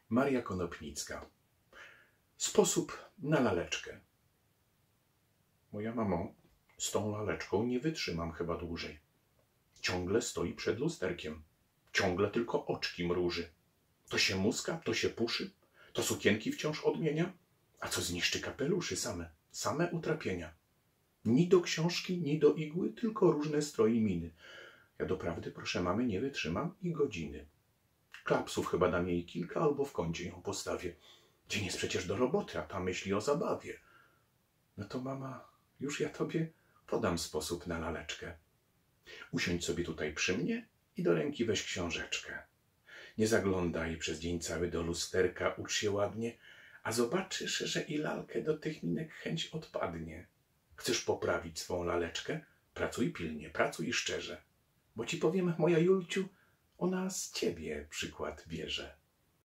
Maria Konopnicka. Sposób na laleczkę. Moja mamo, z tą laleczką nie wytrzymam chyba dłużej. Ciągle stoi przed lusterkiem. Ciągle tylko oczki mruży. To się muska, to się puszy, to sukienki wciąż odmienia, a co zniszczy kapeluszy same utrapienia. Ni do książki, ni do igły, tylko różne stroi miny. Ja doprawdy, proszę mamy, nie wytrzymam i godziny. Klapsów chyba dam jej kilka, albo w kącie ją postawię. Dzień jest przecież do roboty, a ta myśli o zabawie. No to mama, już ja tobie podam sposób na laleczkę. Usiądź sobie tutaj przy mnie i do ręki weź książeczkę. Nie zaglądaj przez dzień cały do lusterka, ucz się ładnie, a zobaczysz, że i lalkę do tych minek chęć odpadnie. Chcesz poprawić swą laleczkę? Pracuj pilnie, pracuj szczerze. Bo ci powiem, moja Julciu, ona z ciebie przykład bierze.